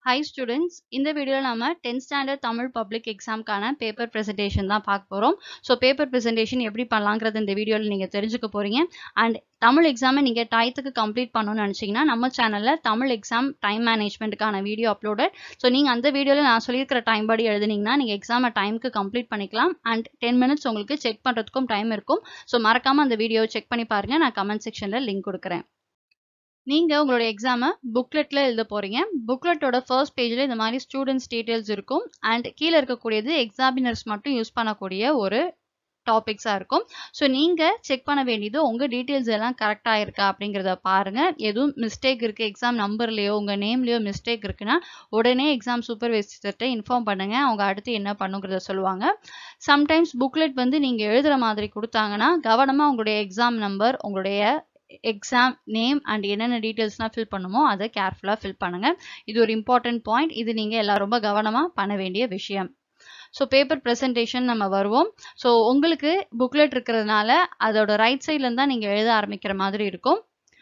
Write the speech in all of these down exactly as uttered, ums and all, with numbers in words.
Hi students, இந்த வீடியோல நாம tenth standard தமிழ் பப்ளிக் எக்ஸாம்க்கான பேப்பர் presentation தான் பார்க்க போறோம். ஸோ பேப்பர் presentation எப்படி பண்ணலாங்கிறது இந்த வீடியோல நீங்க தெரிஞ்சுக்க போறீங்க. அண்ட் தமிழ் எக்ஸாமை நீங்க டயத்துக்கு கம்ப்ளீட் பண்ணணும்னு நினைச்சீங்கன்னா நம்ம சேனல்ல தமிழ் எக்ஸாம் டைம் மேனேஜ்மெண்ட்டுக்கான வீடியோ அப்லோடட். ஸோ நீங்க அந்த வீடியோல நான் சொல்லியிருக்கிற டைம் படி எழுதுனீங்கன்னா நீங்க எக்ஸாமை டைமுக்கு கம்ப்ளீட் பண்ணிக்கலாம். அண்ட் டென் மினிட்ஸ் உங்களுக்கு செக் பண்றதுக்கும் டைம் இருக்கும். ஸோ மறக்காம அந்த வீடியோவை செக் பண்ணி பாருங்க. நான் கமெண்ட் செக்ஷன்ல லிங்க் கொடுக்குறேன். நீங்க உங்களோட எக்ஸாமை புக்லெட்ல எழுத போறீங்க. புக்லெட்டோட ஃபர்ஸ்ட் பேஜ்ல இந்த மாதிரி ஸ்டூடெண்ட்ஸ் டீடைல்ஸ் இருக்கும். அண்ட் கீழே இருக்கக்கூடியது எக்ஸாமினர்ஸ் மட்டும் யூஸ் பண்ணக்கூடிய ஒரு டாபிக்ஸா இருக்கும். ஸோ நீங்க செக் பண்ண வேண்டியது உங்க டீடைல்ஸ் எல்லாம் கரெக்டா இருக்கா அப்படிங்கிறத பாருங்க. எதுவும் மிஸ்டேக் இருக்கு, எக்ஸாம் நம்பர்லயோ உங்க நேம்லயோ மிஸ்டேக் இருக்குன்னா உடனே எக்ஸாம் சூப்பர்வைசர்கிட்ட இன்ஃபார்ம் பண்ணுங்க. அவங்க அடுத்து என்ன பண்ணுங்கிறத சொல்லுவாங்க. சம்டைம்ஸ் புக்லெட் வந்து நீங்க எழுதுற மாதிரி கொடுத்தாங்கன்னா கவனமா உங்களுடைய எக்ஸாம் நம்பர், உங்களுடைய எக்ஸாம் நேம் அண்ட் என்னென்ன டீட்டெயில்ஸ்லாம் ஃபில் பண்ணுமோ அதை கேர்ஃபுல்லாக ஃபில் பண்ணுங்க. இது ஒரு இம்பார்ட்டன்ட் பாயிண்ட். இது நீங்கள் எல்லாம் ரொம்ப கவனமாக பண்ண வேண்டிய விஷயம். ஸோ பேப்பர் ப்ரெசன்டேஷன் நம்ம வருவோம். ஸோ உங்களுக்கு புக்லெட் இருக்கிறதுனால அதோட ரைட் சைட்லேருந்து தான் நீங்கள் எழுத ஆரம்பிக்கிற மாதிரி இருக்கும்.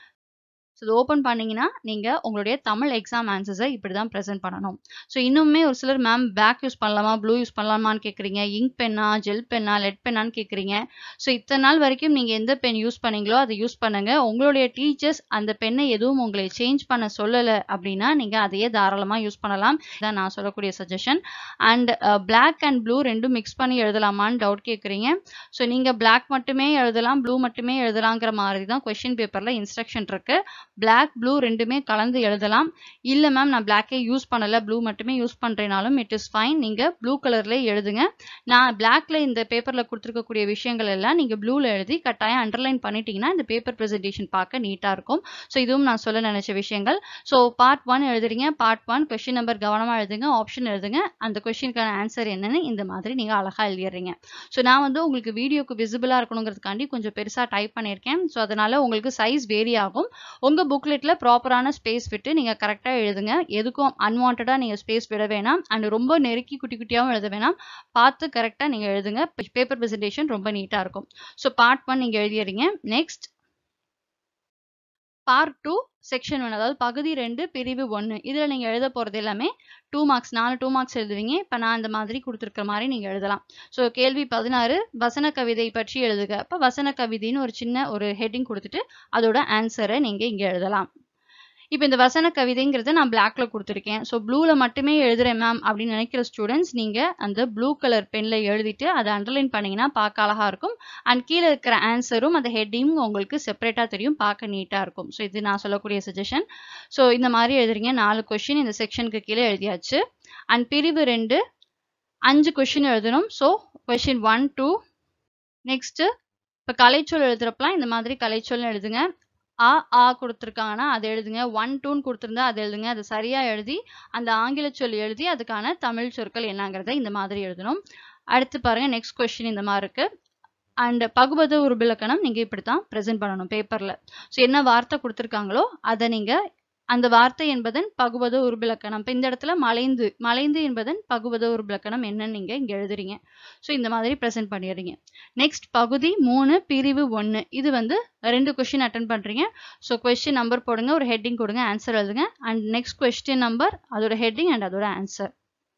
ஸோ இது ஓப்பன் பண்ணீங்கன்னா நீங்கள் உங்களுடைய தமிழ் எக்ஸாம் ஆன்சர்ஸை இப்படி தான் ப்ரெசென்ட் பண்ணணும். ஸோ இன்னுமே ஒரு சிலர் மேம் பேக் யூஸ் பண்ணலாமா, ப்ளூ யூஸ் பண்ணலாமான்னு கேட்குறீங்க, இங்க் பென்னா, ஜெல் பென்னா, லெட் பென்னான்னு கேட்குறீங்க. ஸோ இத்தனை நாள் வரைக்கும் நீங்கள் எந்த பென் யூஸ் பண்ணீங்களோ அதை யூஸ் பண்ணுங்க. உங்களுடைய டீச்சர்ஸ் அந்த பெண்ணை எதுவும் உங்களை சேஞ்ச் பண்ண சொல்லலை அப்படின்னா நீங்கள் அதையே தாராளமாக யூஸ் பண்ணலாம். இதான் நான் சொல்லக்கூடிய suggestion. And black and blue ரெண்டும் மிக்ஸ் பண்ணி எழுதலாமான்னு டவுட் கேட்குறீங்க. ஸோ நீங்கள் பிளாக் மட்டுமே எழுதலாம், ப்ளூ மட்டுமே எழுதலாங்கிற மாதிரி தான் கொஸ்டின் பேப்பரில் இன்ஸ்ட்ரக்ஷன் இருக்கு. பிளாக் ப்ளூ ரெண்டுமே கலந்து எழுதலாம். இல்லை மேம் நான் பிளாக்கே யூஸ் பண்ணலை, ப்ளூ மட்டுமே யூஸ் பண்ணுறேனாலும் இட் இஸ் ஃபைன். நீங்கள் ப்ளூ கலர்ல எழுதுங்க. நான் பிளாக்ல இந்த பேப்பரில் கொடுத்துருக்கக்கூடிய விஷயங்கள் எல்லாம் நீங்கள் ப்ளூவில் எழுதி கட்டாயம் அண்டர்லைன் பண்ணிட்டீங்கன்னா இந்த பேப்பர் ப்ரெசன்டேஷன் பார்க்க நீட்டாக இருக்கும். ஸோ இதுவும் நான் சொல்ல நினைச்ச விஷயங்கள். ஸோ பார்ட் ஒன் எழுதுறீங்க. பார்ட் ஒன் கொஸ்டின் நம்பர் கவனமாக எழுதுங்க, ஆப்ஷன் எழுதுங்க, அந்த கொஸ்டினுக்கான ஆன்சர் என்னன்னு இந்த மாதிரி நீங்கள் அழகாக எழுதிடுறீங்க. ஸோ நான் வந்து உங்களுக்கு வீடியோக்கு விசிபிளாக இருக்கணுங்கிறதுக்காண்டி கொஞ்சம் பெருசாக டைப் பண்ணியிருக்கேன். ஸோ அதனால உங்களுக்கு சைஸ் வேரி ஆகும். உங்க புக்லெட்ல ப்ராப்பரான ஸ்பேஸ் விட்டு நீங்க கரெக்டா எழுதுங்க. எதுக்கும் அன்வான்டா நீங்க ஸ்பேஸ் விட வேணாம். அண்ட் ரொம்ப நெருக்கி குட்டி குட்டியாவும் எழுத வேணாம். பார்த்து கரெக்டா நீங்க எழுதுங்க. பேப்பர் பிரசன்டேஷன் ரொம்ப நீட்டா இருக்கும். ஸோ பார்ட் ஒன் நீங்க எழுதிடுறீங்க. Next part two section one, அதாவது பகுதி ரெண்டு பிரிவு ஒன்று. இதுல நீங்க எழுத போறது எல்லாமே டூ மார்க்ஸ், நாலு டூ மார்க்ஸ் எழுதுவீங்க. இப்ப நான் இந்த மாதிரி கொடுத்துருக்கிற மாதிரி நீங்க எழுதலாம். ஸோ கேள்வி பதினாறு, வசன கவிதை பற்றி எழுதுக. இப்ப வசன கவிதைன்னு ஒரு சின்ன ஒரு ஹெட்டிங் கொடுத்துட்டு அதோட ஆன்சரை நீங்க இங்க எழுதலாம். இப்போ இந்த வசன கவிதைங்கிறத நான் பிளாக்ல கொடுத்துருக்கேன். ஸோ ப்ளூல மட்டுமே எழுதுறேன் மேம் அப்படின்னு நினைக்கிற ஸ்டூடெண்ட்ஸ் நீங்க அந்த ப்ளூ கலர் பென்ல எழுதிட்டு அதை அண்டர்லைன் பண்ணீங்கன்னா பார்க்க அழகா இருக்கும். அண்ட் கீழே இருக்கிற ஆன்சரும் அந்த ஹெட்டிங் உங்களுக்கு செப்பரேட்டா தெரியும், பார்க்க நீட்டா இருக்கும். ஸோ இது நான் சொல்லக்கூடிய சஜஷன். ஸோ இந்த மாதிரி எழுதுறீங்க. நாலு கொஸ்டின் இந்த செக்ஷனுக்கு கீழே எழுதியாச்சு. அண்ட் பிரிவு ரெண்டு அஞ்சு கொஸ்டின் எழுதணும். So question one two. Next இப்போ கலைச்சொல் எழுதுறப்பலாம் இந்த மாதிரி கலைச்சொல்னு எழுதுங்க. ஆ ஆ கொடுத்துருக்காங்கன்னா அதை எழுதுங்க. ஒன் டூன்னு கொடுத்துருந்தா அதை எழுதுங்க. அதை சரியா எழுதி அந்த ஆங்கில சொல் எழுதி அதுக்கான தமிழ் சொற்கள் என்னங்கிறத இந்த மாதிரி எழுதணும். அடுத்து பாருங்க, நெக்ஸ்ட் கொஸ்டின் இந்த மாதிரி இருக்கு. அண்ட் பகுபத உருபிலக்கணம் நீங்க இப்படித்தான் ப்ரெசென்ட் பண்ணணும் பேப்பர்ல. ஸோ என்ன வார்த்தை கொடுத்துருக்காங்களோ அதை நீங்க அந்த வார்த்தை என்பதன் பகுபத உருபிலக்கணம். இப்போ இந்த இடத்துல மலைந்து, மலைந்து என்பதன் பகுபத உருபிலக்கணம் என்னன்னு நீங்க இங்க எழுதுறீங்க. ஸோ இந்த மாதிரி ப்ரெசென்ட் பண்ணிடுறீங்க. நெக்ஸ்ட் பகுதி மூணு பிரிவு ஒன்று. இது வந்து ரெண்டு கொஸ்டின் அட்டன் பண்றீங்க. ஸோ கொஸ்டின் நம்பர் போடுங்க, ஒரு ஹெட்டிங் கொடுங்க, ஆன்சர் எழுதுங்க. அண்ட் நெக்ஸ்ட் கொஸ்டின் நம்பர், அதோட ஹெட்டிங் அண்ட் அதோட ஆன்சர்.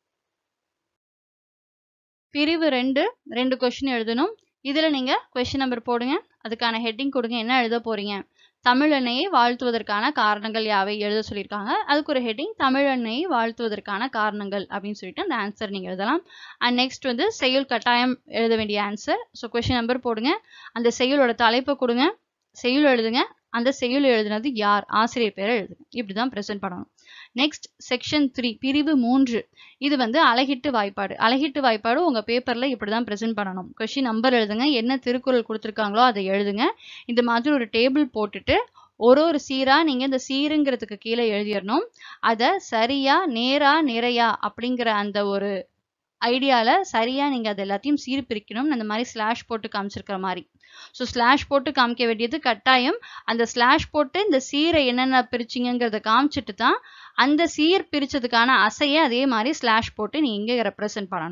பிரிவு ரெண்டு ரெண்டு கொஸ்டின் எழுதணும். இதுல நீங்க கொஸ்டின் நம்பர் போடுங்க, அதுக்கான ஹெட்டிங் கொடுங்க, என்ன எழுத போறீங்க. தமிழன்னையை வாழ்த்துவதற்கான காரணங்கள் யாவை எழுத சொல்லியிருக்காங்க. அதுக்கு ஒரு ஹெட்டிங் தமிழன்னையை வாழ்த்துவதற்கான காரணங்கள் அப்படின்னு சொல்லிட்டு அந்த ஆன்சர் நீங்க எழுதலாம். அண்ட் நெக்ஸ்ட் வந்து செய்யுள் கட்டாயம் எழுத வேண்டிய ஆன்சர். ஸோ கொஸ்டின் நம்பர் போடுங்க, அந்த செய்யுளோட தலைப்பை கொடுங்க, செய்யுள் எழுதுங்க, அந்த செய்யுள் எழுதுனது யார், ஆசிரியர் பேரை எழுதுங்க. இப்படிதான் ப்ரெசென்ட் பண்ணணும். நெக்ஸ்ட் செக்ஷன் த்ரீ பிரிவு மூன்று. இது வந்து அழகிட்டு வாய்ப்பாடு. அழகிட்டு வாய்ப்பாடு உங்க பேப்பர்ல இப்படிதான் ப்ரெசென்ட் பண்ணணும். கொஸ்டின் நம்பர் எழுதுங்க, என்ன திருக்குறள் கொடுத்துருக்காங்களோ அதை எழுதுங்க. இந்த மாதிரி ஒரு டேபிள் போட்டுட்டு ஒரு ஒரு சீரா நீங்க இந்த சீருங்கிறதுக்கு கீழே எழுதிடணும். அதை சரியா நேரா நிறையா அப்படிங்கிற அந்த ஒரு ஐடியால சரியா நீங்க அது எல்லாத்தையும் சீர் பிரிக்கணும். அந்த மாதிரி ஸ்லாஷ் போட்டு காமிச்சிருக்கிற மாதிரி. ஸோ ஸ்லாஷ் போட்டு காமிக்க வேண்டியது கட்டாயம். அந்த ஸ்லாஷ் போட்டு இந்த சீரை என்னென்ன பிரிச்சிங்கிறத காமிச்சிட்டு தான் அந்த சீர் பிரிச்சதுக்கான அசையை அதே மாதிரி ஸ்லாஷ் போட்டு நீங்க இங்க ரெப்ரசென்ட் பண்ணணும்.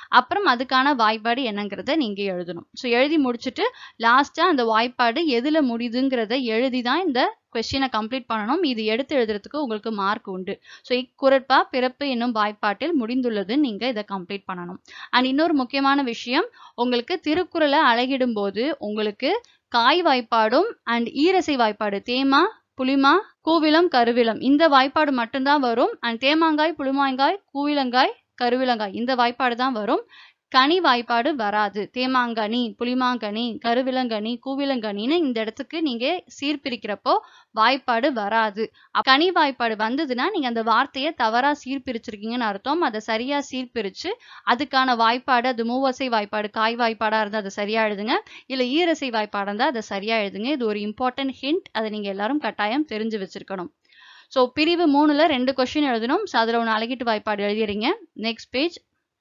அப்புறம் அதுக்கான வாய்ப்பாடு என்னங்கிறத நீங்க எழுதணும். ஸோ எழுதி முடிச்சுட்டு லாஸ்டா அந்த வாய்ப்பாடு எதுல முடியுதுங்கிறத எழுதி தான் இந்த கொஸ்டினை கம்ப்ளீட் பண்ணணும். இது எடுத்து எழுதுறதுக்கு உங்களுக்கு மார்க் உண்டு. ஸோ இக்குறட்பா பிறப்பு என்னும் வாய்ப்பாட்டில் முடிந்துள்ளது நீங்க இதை கம்ப்ளீட் பண்ணணும். அண்ட் இன்னொரு முக்கியமான விஷயம், உங்களுக்கு திருக்குறளை அழகிடும் போது உங்களுக்கு காய் வாய்ப்பாடும் அண்ட் ஈரசை வாய்ப்பாடு தேமா புளிமா கூவிலம் கருவிலம் இந்த வாய்ப்பாடு மட்டும்தான் வரும். அண்ட் தேமாங்காய் புளிமாங்காய் கூவிலங்காய் கருவிலங்காய் இந்த வாய்ப்பாடு தான் வரும். கனி வாய்ப்பாடு வராது. தேமாங்கனி புளிமாங்கனி கருவிலங்கனி கூவிலங்கனின்னு இந்த இடத்துக்கு நீங்க சீர்பிரிக்கிறப்போ வாய்ப்பாடு வராது. கனி வாய்ப்பாடு வந்ததுன்னா நீங்க அந்த வார்த்தையை தவறா சீர்பிரிச்சிருக்கீங்கன்னு அர்த்தம். அதை சரியா சீர்பிரிச்சு அதுக்கான வாய்ப்பாடு, அது மூவசை வாய்ப்பாடு காய் வாய்ப்பாடா இருந்தா அதை சரியா எழுதுங்க, இல்ல ஈரசை வாய்ப்பாடா இருந்தா அதை சரியா எழுதுங்க. இது ஒரு இம்பார்ட்டன்ட் ஹிண்ட். அதை நீங்க எல்லாரும் கட்டாயம் தெரிஞ்சு வச்சிருக்கணும். ஸோ பிரிவு மூணுல ரெண்டு கொஸ்டின் எழுதணும். ஸோ அதுல ஒன்று அழகிட்டு வாய்ப்பாடு எழுதிடுறீங்க. நெக்ஸ்ட் பேஜ்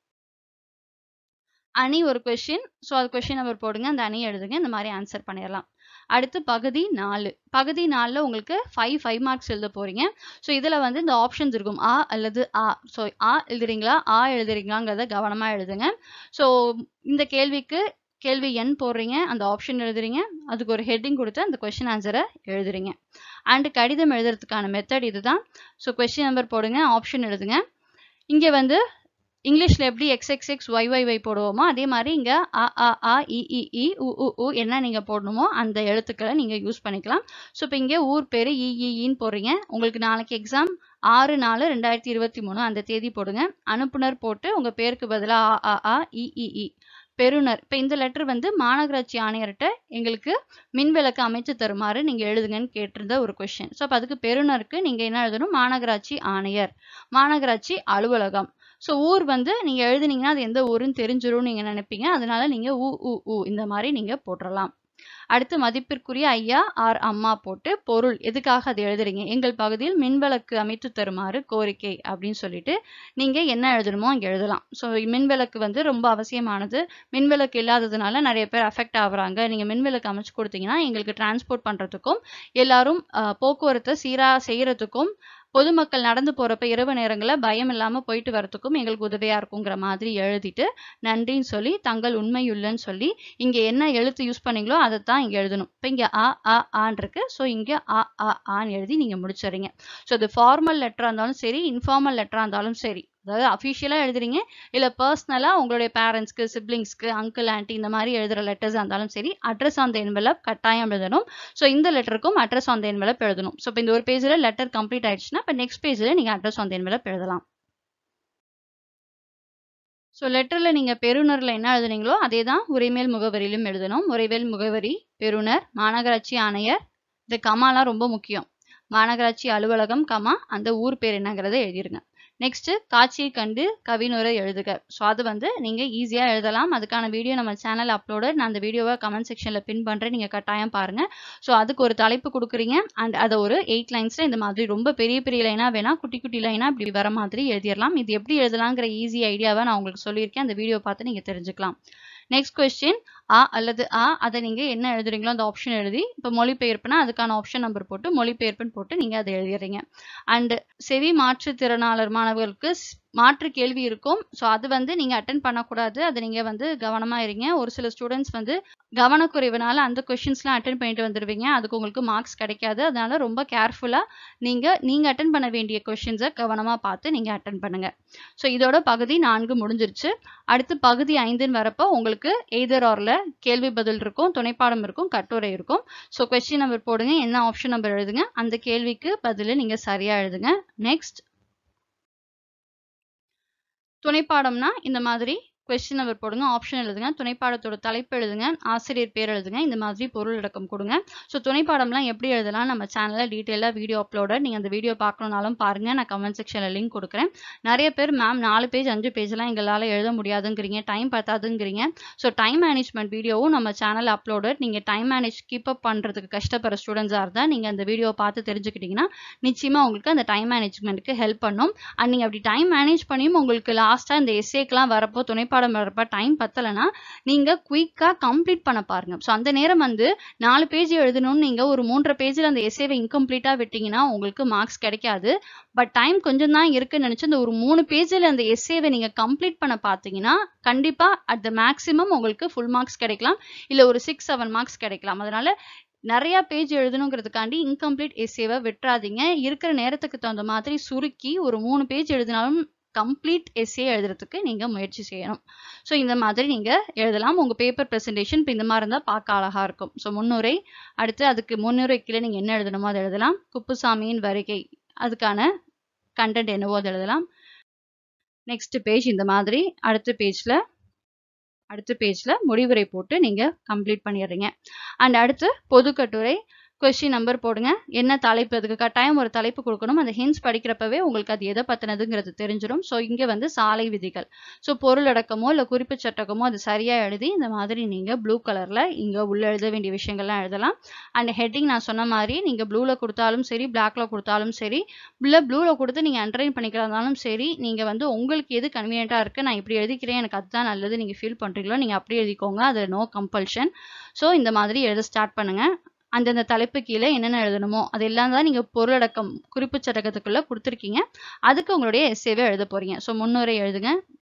அணி ஒரு கொஸ்டின். ஸோ அது கொஸ்டின் நம்பர் போடுங்க, அந்த அணி எழுதுங்க. இந்த மாதிரி ஆன்சர் பண்ணிடலாம். அடுத்து பகுதி நாலு. பகுதி நாலுல உங்களுக்கு ஃபைவ் ஃபைவ் மார்க்ஸ் எழுத போறீங்க. ஸோ இதுல வந்து இந்த ஆப்ஷன்ஸ் இருக்கும், ஆ அல்லது ஆ. ஸோ ஆ எழுதுறீங்களா ஆ எழுதுறீங்களாங்கிறத கவனமா எழுதுங்க. ஸோ இந்த கேள்விக்கு கேள்வி எண் போடுறீங்க, அந்த ஆப்ஷன் எழுதுறீங்க, அதுக்கு ஒரு ஹெட்டிங் கொடுத்து அந்த கொஸ்டின் ஆன்சரை எழுதுறீங்க. அண்ட் கடிதம் எழுதுறதுக்கான மெத்தட் இதுதான். ஸோ கொஸ்டின் நம்பர் போடுங்க, ஆப்ஷன் எழுதுங்க. இங்க வந்து இங்கிலீஷ்ல எப்படி X X X Y Y Y போடுவோமோ அதே மாதிரி இங்க அ அ ஆ இ இ இ உ உ உ என்ன நீங்க போடணுமோ அந்த எழுத்துக்களை நீங்க யூஸ் பண்ணிக்கலாம். ஸோ இப்போ இங்க ஊர் பேரு இ இ இன்னு போடுறீங்க. உங்களுக்கு நாளைக்கு எக்ஸாம் ஆறு நாலு ரெண்டாயிரத்தி இருபத்தி மூணு அந்த தேதி போடுங்க. அனுப்புனர் போட்டு உங்க பேருக்கு பதிலாக ஆ ஆ ஆ இ இ இ. பெறுநர், இப்போ இந்த லெட்டர் வந்து மாநகராட்சி ஆணையர்கிட்ட எங்களுக்கு மின்விளக்கு அமைச்சு தருமாறு நீங்க எழுதுங்கன்னு கேட்டிருந்த ஒரு கொஸ்டின். ஸோ அப்போ அதுக்கு பெறுநருக்கு நீங்க என்ன எழுதணும், மாநகராட்சி ஆணையர், மாநகராட்சி அலுவலகம். ஸோ ஊர் வந்து நீங்க எழுதுனீங்கன்னா அது எந்த ஊருன்னு தெரிஞ்சிரும் நீங்க நினைப்பீங்க, அதனால நீங்க ஊ ஊ ஊ இந்த மாதிரி நீங்க போட்டுடலாம். அடுத்து மதிப்பிற்குரிய ஐயா ஆர் அம்மா போட்டு பொருள் எதுக்காக அதை எழுதுறீங்க, எங்கள் பகுதியில் மின்விளக்கு அமைத்து தருமாறு கோரிக்கை அப்படின்னு சொல்லிட்டு நீங்க என்ன எழுதணுமோ அங்கே எழுதலாம். ஸோ மின்விளக்கு வந்து ரொம்ப அவசியமானது. மின்விளக்கு இல்லாததுனால நிறைய பேர் அஃபெக்ட் ஆகுறாங்க. நீங்க மின்விளக்கு அமைச்சு கொடுத்தீங்கன்னா எங்களுக்கு டிரான்ஸ்போர்ட் பண்றதுக்கும் எல்லாரும் போக்குவரத்தை சீரா செய்யறதுக்கும் பொதுமக்கள் நடந்து போறப்ப இரவு நேரங்களில் பயம் இல்லாம போயிட்டு வரத்துக்கும் எங்களுக்கு உதவியா இருக்குங்கிற மாதிரி எழுதிட்டு நன்றின்னு சொல்லி தங்கள் உண்மையுள்ளன்னு சொல்லி இங்க என்ன எழுத்து யூஸ் பண்ணீங்களோ அதைத்தான் இங்க எழுதணும். இப்போ இங்க ஆ ஆ ஆன் இருக்கு. ஸோ இங்க ஆ ஆ ஆன்னு எழுதி நீங்க முடிச்சிடுறீங்க. ஸோ இது ஃபார்மல் லெட்டரா இருந்தாலும் சரி, இன்ஃபார்மல் லெட்டரா இருந்தாலும் சரி, அதாவது அஃபிஷியலா எழுதுறீங்க இல்ல பர்சனலா உங்களுடைய பேரண்ட்ஸ்க்கு, சிப்ளிங்ஸ்க்கு, அங்கிள் ஆன்டி இந்த மாதிரி எழுதுற லெட்டர்ஸ் இருந்தாலும் சரி, அட்ரஸ் ஆன் த என்வலப் கட்டாயம் எழுதணும். ஸோ இந்த லெட்டருக்கும் அட்ரஸ் ஆன் த என்வலப் எழுதணும். ஸோ இப்போ இந்த ஒரு பேஜ்ல லெட்டர் கம்ப்ளீட் ஆயிடுச்சுன்னா இப்போ நெக்ஸ்ட் பேஜ்ல நீங்க அட்ரஸ் ஆன் த என்வலப் எழுதலாம். ஸோ லெட்டர்ல நீங்க பெறுநர்ல என்ன எழுதுனீங்களோ அதே தான் உரைமேல் முகவரியிலும் எழுதணும். உரைமேல் முகவரி, பெறுநர், மாநகராட்சி ஆணையர், இந்த கமாலாம் ரொம்ப முக்கியம். மாநகராட்சி அலுவலகம் கமா அந்த ஊர் பேர் என்னங்கிறத எழுதிருங்க. நெக்ஸ்ட் காட்சியை கண்டு கவினுரை எழுதுக. ஸோ அது வந்து நீங்க ஈஸியா எழுதலாம். அதுக்கான வீடியோ நம்ம சேனல் அப்லோடட். நான் அந்த வீடியோவை கமெண்ட் செக்ஷன்ல பின் பண்றேன், நீங்க கட்டாயம் பாருங்க. ஸோ அதுக்கு ஒரு தலைப்பு கொடுக்குறீங்க அண்ட் அதை ஒரு எயிட் லைன்ஸ்ல இந்த மாதிரி ரொம்ப பெரிய பெரிய லைனா வேணா குட்டி குட்டி லைனா இப்படி வர மாதிரி எழுதிடலாம். இது எப்படி எழுதலாங்கிற ஈஸி ஐடியாவை நான் உங்களுக்கு சொல்லியிருக்கேன். அந்த வீடியோ பார்த்து நீங்க தெரிஞ்சுக்கலாம். நெக்ஸ்ட் கொஸ்டின் ஆ அல்லது ஆ, அதை நீங்க என்ன எழுதுறீங்களோ அந்த ஆப்ஷன் எழுதி, இப்போ மொழிபெயர்ப்புனா அதுக்கான ஆப்ஷன் நம்பர் போட்டு மொழிபெயர்ப்புன்னு போட்டு நீங்க அதை எழுதிடுறீங்க. அண்ட் செவி மாற்றுத்திறனாளர் மாணவர்களுக்கு மாற்று கேள்வி இருக்கும். ஸோ அது வந்து நீங்க அட்டன் பண்ணக்கூடாது. அதை நீங்க வந்து கவனமா இருங்க. ஒரு சில ஸ்டூடெண்ட்ஸ் வந்து கவனக்குறைவுனால அந்த கொஸ்டின்ஸ்லாம் அட்டன் பண்ணிட்டு வந்துடுவீங்க, அதுக்கு உங்களுக்கு மார்க்ஸ் கிடைக்காது. அதனால ரொம்ப கேர்ஃபுல்லா நீங்க நீங்க அட்டன் பண்ண வேண்டிய கொஸ்டின்ஸை கவனமா பார்த்து நீங்க அட்டன் பண்ணுங்க. ஸோ இதோட பகுதி நான்கு முடிஞ்சிருச்சு. அடுத்து பகுதி ஐந்துன்னு வரப்போ உங்களுக்கு எய்தர் ஆர்ல கேள்வி பதில் இருக்கும், துணைப்பாடம் இருக்கும், கட்டுரை இருக்கும். ஸோ கொஸ்டின் நம்பர் போடுங்க, என்ன ஆப்ஷன் நம்பர் எழுதுங்க, அந்த கேள்விக்கு பதில் நீங்க சரியா எழுதுங்க. நெக்ஸ்ட் துணைப்பாடம்னா இந்த மாதிரி கொஸ்டின் நம்பர் போடுங்க, ஆப்ஷன் எழுதுங்க, துணைப்பாடத்தோட தலைப்பு எழுதுங்க, ஆசிரியர் பேர் எழுதுங்க, இந்த மாதிரி பொருள் விளக்கம் கொடுங்க. ஸோ துணைப்பாடம்லாம் எப்படி எழுதலாம் நம்ம சேனலில் டீட்டெயிலாக வீடியோ அப்லோட, நீங்கள் அந்த வீடியோ பார்க்கணுன்னாலும் பாருங்கள், நான் கமெண்ட் செக்ஷனில் லிங்க் கொடுக்குறேன். நிறைய பேர் மேம் நாலு பேஜ் அஞ்சு பேஜ்லாம் எங்களால் எழுத முடியாதுங்கிறீங்க, டைம் பத்தாதுங்கிறீங்க. ஸோ டைம் மேனேஜ்மெண்ட் வீடியோவும் நம்ம சேனல் அப்லோடட். நீங்கள் டைம் மேனேஜ் கீப் அப் பண்ணுறதுக்கு கஷ்டப்படுற ஸ்டூடெண்ட்ஸாக இருந்தால் நீங்கள் அந்த வீடியோவை பார்த்து தெரிஞ்சுக்கிட்டிங்கன்னா நிச்சயமாக உங்களுக்கு அந்த டைம் மேனேஜ்மெண்ட்டுக்கு ஹெல்ப் பண்ணும். அண்ட் நீங்கள் அப்படி டைம் மேனேஜ் பண்ணியும் உங்களுக்கு லாஸ்ட்டாக இந்த எஸ்ஏக்கெலாம் வரப்போ துணை பாடம் வரப்ப டைம் பத்தலைன்னா நீங்க குயிக்கா கம்ப்ளீட் பண்ண பாருங்க. ஸோ அந்த நேரம் வந்து நாலு பேஜ் எழுதணும்னு நீங்க ஒரு மூன்றரை பேஜில் அந்த எஸ்ஏவை இன்கம்ப்ளீட்டா விட்டீங்கன்னா உங்களுக்கு மார்க்ஸ் கிடைக்காது. பட் டைம் கொஞ்சம் தான் இருக்குன்னு நினைச்சு அந்த ஒரு மூணு பேஜில் அந்த எஸ்ஏவை நீங்க கம்ப்ளீட் பண்ண பார்த்தீங்கன்னா கண்டிப்பா அட் த மேக்ஸிமம் உங்களுக்கு ஃபுல் மார்க்ஸ் கிடைக்கலாம், இல்ல ஒரு சிக்ஸ் செவன் மார்க்ஸ் கிடைக்கலாம். அதனால நிறைய பேஜ் எழுதணுங்கிறதுக்காண்டி இன்கம்ப்ளீட் எஸ்ஏவை விட்டுறாதீங்க. இருக்கிற நேரத்துக்கு தகுந்த மாதிரி சுருக்கி ஒரு மூணு பேஜ் எழுதினாலும் கம்ப்ளீட் எஸ்ஏ எழுதுறதுக்கு நீங்க முயற்சி செய்யணும். ஸோ இந்த மாதிரி நீங்க எழுதலாம். உங்க பேப்பர் ப்ரெசன்டேஷன் இப்போ இந்த மாதிரி இருந்தால் பார்க்க அழகா இருக்கும். ஸோ முன்னுரை, அடுத்து அதுக்கு முன்னுரை கீழே நீங்க என்ன எழுதணுமோ அதை எழுதலாம். குப்புசாமியின் வருகை, அதுக்கான கண்டென்ட் என்னவோ அதை எழுதலாம். நெக்ஸ்ட் பேஜ் இந்த மாதிரி அடுத்த பேஜ்ல அடுத்த பேஜ்ல முடிவுரை போட்டு நீங்க கம்ப்ளீட் பண்ணிடுறீங்க. அண்ட் அடுத்து பொது கட்டுரை, கொஸ்டின் நம்பர் போடுங்க. என்ன தலைப்பு, அதுக்கு கட்டாயம் ஒரு தலைப்பு கொடுக்கணும். அந்த ஹின்ஸ் படிக்கிறப்பவே உங்களுக்கு அது எதை பத்தினதுங்கிறது தெரிஞ்சிடும். ஸோ இங்க வந்து சாலை விதிகள், ஸோ பொருளடக்கமோ இல்லை குறிப்பு சட்டக்கமோ அது சரியா எழுதி இந்த மாதிரி நீங்க ப்ளூ கலர்ல இங்க உள்ள எழுத வேண்டிய விஷயங்கள்லாம் எழுதலாம். அண்ட் ஹெட்டிங் நான் சொன்ன மாதிரி நீங்க ப்ளூல கொடுத்தாலும் சரி, பிளாக்ல கொடுத்தாலும் சரி, இல்லை ப்ளூல கொடுத்து நீங்க அண்டர்லைன் பண்ணிக்கிறதாலும் சரி, நீங்க வந்து உங்களுக்கு எது கன்வீனியன்ட்டா இருக்கு, நான் இப்படி எழுதிக்கிறேன் எனக்கு அதுதான் நல்லது நீங்க ஃபீல் பண்றீங்களோ நீங்க அப்படி எழுதிக்கோங்க. அது நோ கம்பல்ஷன். ஸோ இந்த மாதிரி எழுத ஸ்டார்ட் பண்ணுங்க. அந்தந்த தலைப்பு கீழே என்னென்ன எழுதணுமோ அதெல்லாம் தான் நீங்க பொருளடக்கம் குறிப்பு சட்டகத்துக்குள்ள கொடுத்துருக்கீங்க. அதுக்கு உங்களுடைய எஸ்ஏவை எழுத போறீங்க. ஸோ முன்னுரை எழுதுங்க.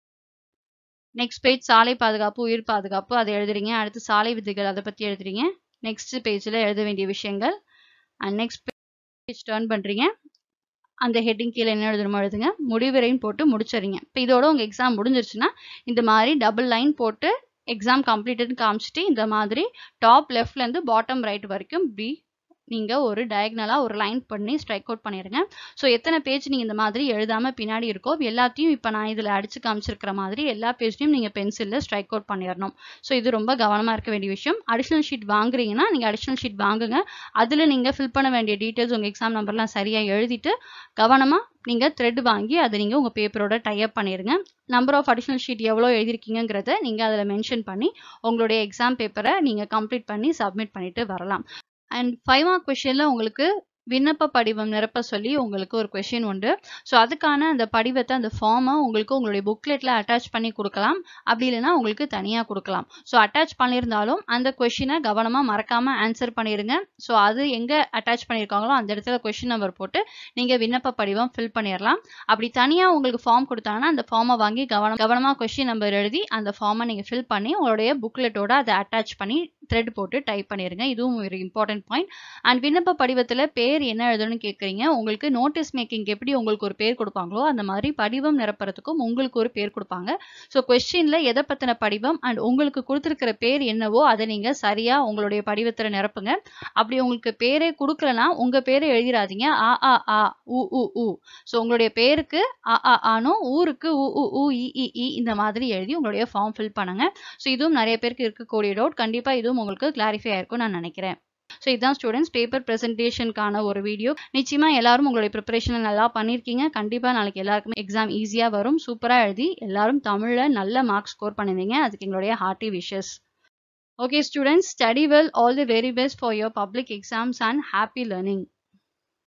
நெக்ஸ்ட் பேஜ் சாலை பாதுகாப்பு, உயிர் பாதுகாப்பு, அதை எழுதுறீங்க. அடுத்து சாலை விதிகள், அதை பத்தி எழுதுறீங்க. நெக்ஸ்ட் பேஜ்ல எழுத வேண்டிய விஷயங்கள். அண்ட் நெக்ஸ்ட் பேஜ் டர்ன் பண்றீங்க. அந்த ஹெட்டிங் கீழே என்ன எழுதணுமோ எழுதுங்க. முடிவுரைன்னு போட்டு முடிச்சிடுறீங்க. இப்போ இதோட உங்க எக்ஸாம் முடிஞ்சிருச்சுன்னா இந்த மாதிரி டபுள் லைன் போட்டு எக்ஸாம் கம்ப்ளீட்டட்னு காமிச்சிட்டு இந்த மாதிரி டாப் லெஃப்ட்ல இருந்து பாட்டம் ரைட் வரைக்கும் பி நீங்க ஒரு டயக்னலா ஒரு லைன் பண்ணி ஸ்ட்ரைக் அவுட் பண்ணிடுங்க. ஸோ எத்தனை பேஜ் நீங்க இந்த மாதிரி எழுதாம பின்னாடி இருக்கோ எல்லாத்தையும் இப்போ நான் இதுல அடிச்சு காமிச்சிருக்கிற மாதிரி எல்லா பேஜ்லையும் நீங்க பென்சில்ல ஸ்ட்ரைக் அவுட் பண்ணிடணும். ஸோ இது ரொம்ப கவனமா இருக்க வேண்டிய விஷயம். அடிஷனல் ஷீட் வாங்குறீங்கன்னா நீங்க அடிஷனல் ஷீட் வாங்குங்க. அதுல நீங்க ஃபில் பண்ண வேண்டிய டீடைல்ஸ் உங்க எக்ஸாம் நம்பர்லாம் சரியா எழுதிட்டு கவனமா நீங்க த்ரெட் வாங்கி அதை நீங்க உங்க பேப்பரோட டைப் பண்ணிருங்க. நம்பர் ஆஃப் அடிஷனல் ஷீட் எவ்வளோ எழுதிருக்கீங்கிறத நீங்க அதில் மென்ஷன் பண்ணி உங்களுடைய எக்ஸாம் பேப்பரை நீங்க கம்ப்ளீட் பண்ணி சப்மிட் பண்ணிட்டு வரலாம். அண்ட் ஃபைவ் மார்க் கொஸ்டின்ல உங்களுக்கு விண்ணப்ப படிவம் நிரப்ப சொல்லி உங்களுக்கு ஒரு கொஸ்டின் உண்டு. ஸோ அதுக்கான அந்த படிவத்தை அந்த ஃபார்மை உங்களுக்கு உங்களுடைய புக்லெட்ல அட்டாச் பண்ணி கொடுக்கலாம். அப்படி இல்லைன்னா உங்களுக்கு தனியாக கொடுக்கலாம். ஸோ அட்டாச் பண்ணியிருந்தாலும் அந்த கொஸ்டினை கவனமாக மறக்காம ஆன்சர் பண்ணிடுங்க. ஸோ அது எங்கே அட்டாச் பண்ணியிருக்காங்களோ அந்த இடத்துல கொஸ்டின் நம்பர் போட்டு நீங்கள் விண்ணப்ப படிவம் ஃபில் பண்ணிடலாம். அப்படி தனியாக உங்களுக்கு ஃபார்ம் கொடுத்தாங்கன்னா அந்த ஃபார்மை வாங்கி கவனம் கவனமாக கொஸ்டின் நம்பர் எழுதி அந்த ஃபார்மை நீங்கள் ஃபில் பண்ணி உங்களுடைய புக்லெட்டோட அதை அட்டாச் பண்ணி த்ரெட் போட்டு டைப் பண்ணிடுங்க. இதுவும் ஒரு இம்பார்ட்டன்ட் பாயிண்ட். அண்ட் விண்ணப்ப படிவத்தில் பேர் என்ன எழுதணும்னு கேட்குறீங்க. உங்களுக்கு நோட்டீஸ் மேக்கிங் எப்படி உங்களுக்கு ஒரு பேர் கொடுப்பாங்களோ அந்த மாதிரி படிவம் நிரப்புறதுக்கும் உங்களுக்கு ஒரு பேர் கொடுப்பாங்க. ஸோ கொஸ்டின்ல எதை பத்தின படிவம் அண்ட் உங்களுக்கு கொடுத்துருக்கிற பேர் என்னவோ அதை நீங்க சரியா உங்களுடைய படிவத்தில் நிரப்புங்க. அப்படி உங்களுக்கு பேரே கொடுக்கலனா உங்க பேரை எழுதிடாதீங்க. ஆ ஆ ஆ உ உ உ. ஸோ உங்களுடைய பேருக்கு ஆ ஆ ஆனும் ஊருக்கு உ உ உ இ இ இ இந்த மாதிரி எழுதி உங்களுடைய ஃபார்ம் ஃபில் பண்ணுங்க. ஸோ இதுவும் நிறைய பேருக்கு இருக்கக்கூடிய டவுட். கண்டிப்பா இதுவும் உங்களுக்கு கிளாரிஃபை ஆயிருக்கும் நான் நினைக்கிறேன். ஸோ இதுதான் ஸ்டூடெண்ட்ஸ் பேப்பர் ப்ரெசன்டேஷனுக்கான ஒரு வீடியோ. நிச்சயமா எல்லாரும் உங்களுடைய ப்ரிப்பரேஷனை நல்லா பண்ணியிருக்கீங்க. கண்டிப்பாக நாளைக்கு எல்லாருக்குமே எக்ஸாம் ஈஸியாக வரும். சூப்பராக எழுதி எல்லாரும் தமிழில் நல்ல மார்க்ஸ் ஸ்கோர் பண்ணிருந்தீங்க. அதுக்கு எங்களுடைய hearty wishes. Okay students, study well. All the very best for your public exams and happy learning.